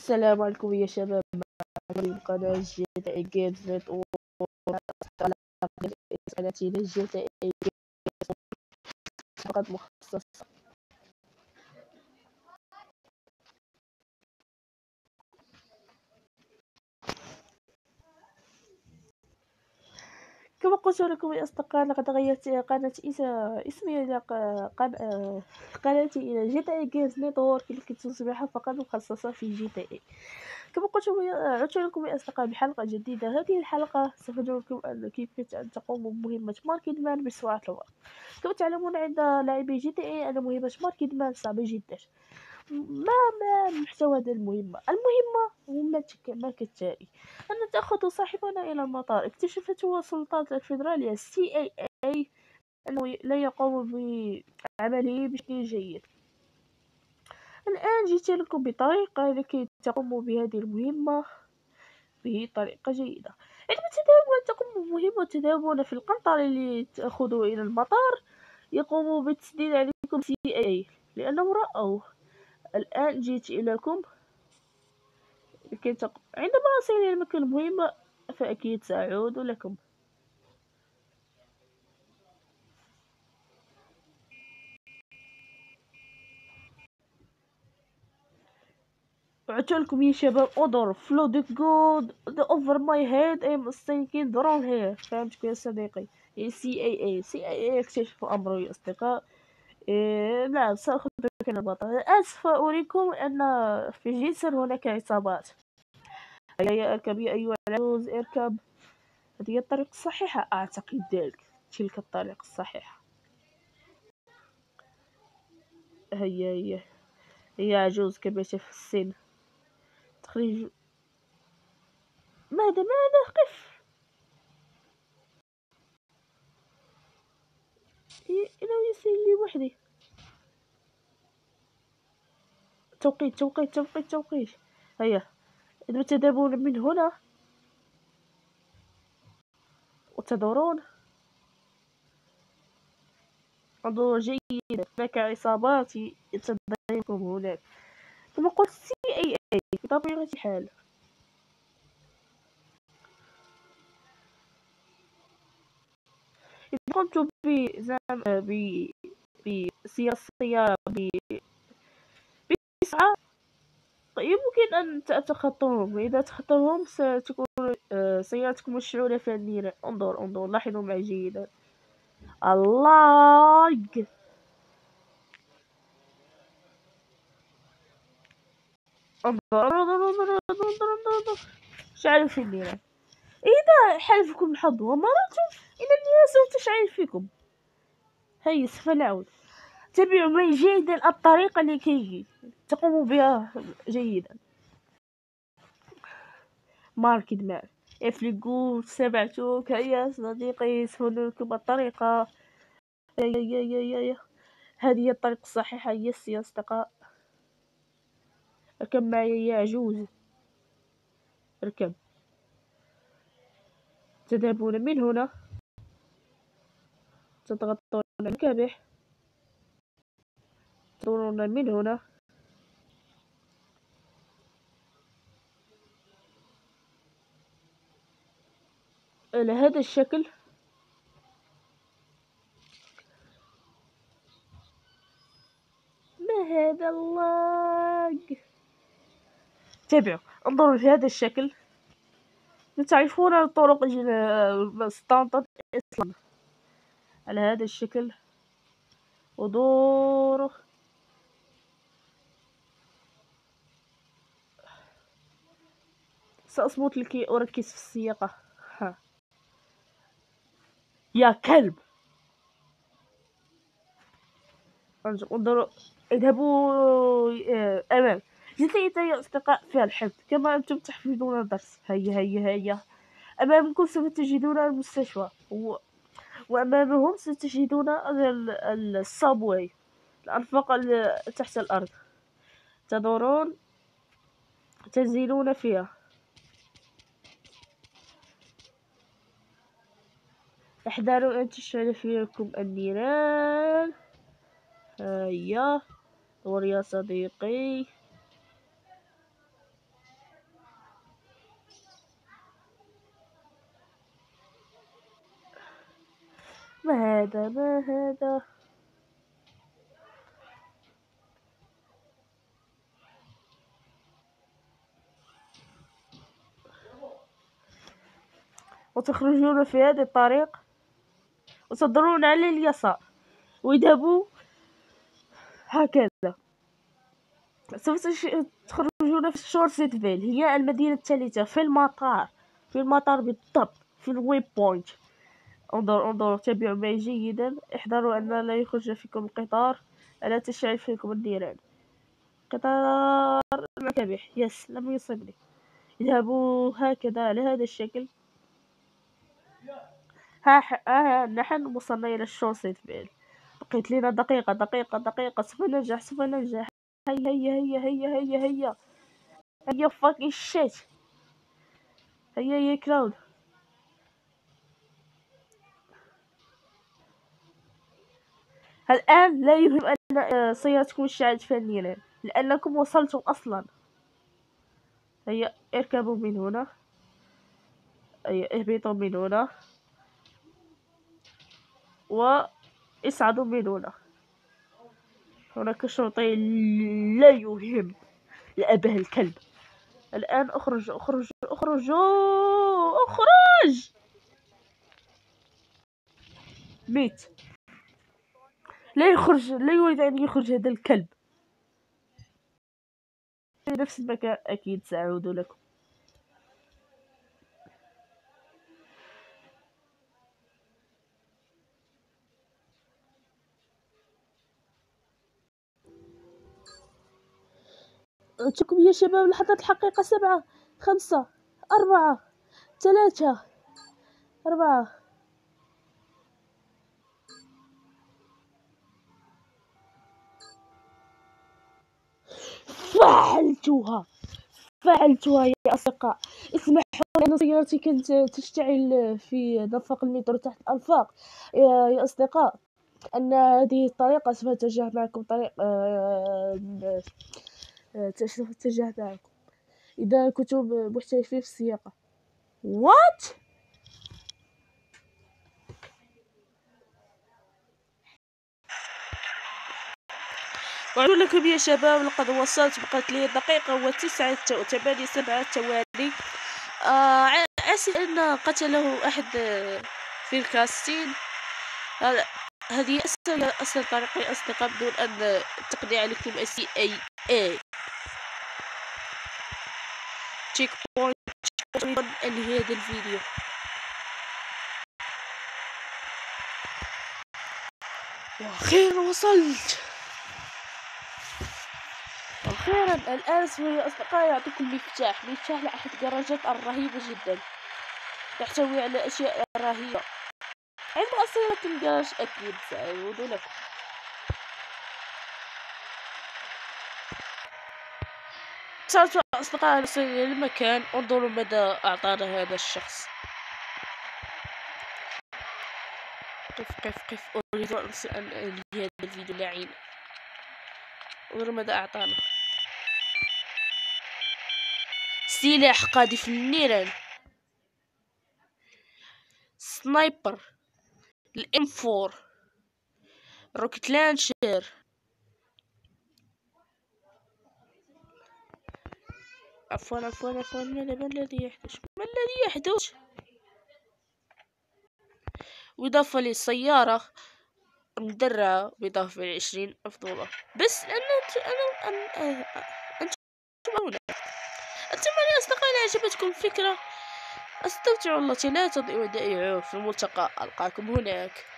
السلام عليكم يا شباب. من قناة جي تي اي جيمز نت قناتنا جي تي اي فقط مخصصة كما قلت لكم يا أصدقاء. لقد غيرت اسمي إلى قناتي إلى جي تي اي جيمز نتورك لكي تصبح فقط مخصصة في جي تي اي. كما عدت لكم يا أصدقاء بحلقة جديدة. هذه الحلقة سوف نوريكم كيف أن تقوموا بمهمة ماركت مان بسرعة الغضب. كما تعلمون عند لاعبي جي تي اي أن مهمة ماركت مان صعبة جدا. ما محتوى هذه المهمة ما كالتالي: أن تأخذ صاحبنا إلى المطار. اكتشفته السلطات الفيدرالية CIA أنه لا يقوم بعمله بشكل جيد. الآن جئت لكم بطريقة لكي تقوموا بهذه المهمة بطريقة جيدة. عندما تقوموا بمهمة وتذهبون في القنطرة لتأخذوا إلى المطار، يقوموا بالتسديد عليكم CIA لأنهم رأوا. الآن جئت إليكم لكي عندما أصل إلى مكان المهمة فأكيد سأعود لكم. عدت لكم يا شباب. انظر flooded good over my head I'm thinking drone here. فهمتك يا صديقي. CIA اكتشفوا أمره يا أصدقاء. نعم، سأخذ مكان البطل. آسف أريكم أن في جسر هناك عصابات. هيا اركب يا أيها العجوز، اركب. هذه هي الطريق الصحيحة، أعتقد ذلك. تلك الطريق الصحيحة. هيا هي عجوز كبيرة في السن. تخرج. ماذا قف. إنه يسير لي وحدي. توقيت. هيا إذا تذهبون من هنا وتدورون، انظروا جيدا. هناك عصابات يتضايقكم هناك. كما قلت CIA بطبيعة الحال. إذا قمت بسير السيارة بسرعة يمكن أن تتخطوهم. إذا تخطوهم ستكون سيارتكم مشعولة في النيران. انظر لاحظوا معي جيدا. الله. انظر شعلوا في النيران. إذا حالفكم الحظ ومررتم إن النيران سوف تشعل فيكم. هيا سوف نعود. تبعوا معي جيدا الطريقة لكي تقوموا بها جيدا. ماركت مان افلقوا سمعتوك. هيا صديقي سهلكم الطريقة. هذه هي الطريقة الصحيحة. يس يا أصدقاء، اركب معي يا عجوز، اركب. تذهبون من هنا، تضغطون على المكابح، تدورون من هنا على هذا الشكل. ما هذا اللاج؟ تابعوا. انظروا في هذا الشكل. تعرفون الطرق ستاندرد إسلام على هذا الشكل. ودور. سأصمت لكي أركز في السياقة. يا كلب. انظروا. اذهبوا أمام. جلسوا يا أصدقاء في الحفظ كما أنتم تحفظون الدرس. هيا أمامكم سوف تجدون المستشفى وأمامهم ستجدون الصابواي، الأنفاق تحت الأرض. تدورون، تنزلون فيها. احذروا أن تشعل فيكم النيران. هيا دور يا صديقي. هذا ما هذا. وتخرجون في هذه الطريق وتضرون على اليسار ويذهبوا هكذا. سوف تخرجون في شورسيتفيل، هي المدينة الثالثة في المطار، بالضبط في الويب بوينت. انظروا تابعوا معي جيدا، احذروا أن لا يخرج فيكم القطار، ألا تشعل فيكم النيران. قطار المكابح، يس لم يصبني. اذهبوا هكذا على هذا الشكل. ها نحن وصلنا إلى شورسيتفيل. بقيت لنا دقيقة. سوف ننجح. هيا fucking shit. هيا يا كلاود. الآن لا يهم أن سيارتكم اشتعلت في النيران لأنكم وصلتم أصلا. هيا اركبوا من هنا، هيا اهبطوا من هنا واصعدوا من هنا. هناك شرطي لا يهم لأبه الكلب. الآن اخرج. ميت. لا يريد أن يخرج هذا الكلب. في نفس المكان أكيد سأعود لكم. أترككم يا شباب لحظة الحقيقة. 7 5 4 3 4. فعلتها يا أصدقاء. اسمحوا لأن سيارتي كانت تشتعل في نفق المترو تحت الأنفاق. يا أصدقاء، أن هذه الطريقة سوف أتجه معكم طريق سوف أتجه معكم إذا كنتم محترفين في السياقة. وات؟ وأقول لكم يا شباب لقد وصلت. بقت لي 1:09:8 ثواني. آسف أن قتله أحد في الكاستين. هذه أسهل طريقة يا أصدقاء بدون أن تقضي عليكم CIA. تشيك بوينت. أنهي هذا الفيديو. وأخيرا وصلت. أخيرا. الآن يا أصدقائي يعطيكم مفتاح لأحد الجراجات الرهيبة جدا، تحتوي على أشياء رهيبة. عندما أصل لكم الجراج أكيد سأعود لكم. وصلت أصدقائي إلى المكان. انظروا ماذا أعطانا هذا الشخص. قف أريد أن أنهي هذا الفيديو اللعين. انظروا ماذا أعطانا. سلاح قاذف النيران، سنايبر، الام4، روكت لانشر. عفوا ما الذي يحدث؟ وإضافة للسيارة مدرعة بإضافة ل20 أفضل. بس أنتم هنا. أتمنى يا أصدقائي عجبتكم الفكرة. استمتعوا التي لا تضيع ودائعه في الملتقى. ألقاكم هناك.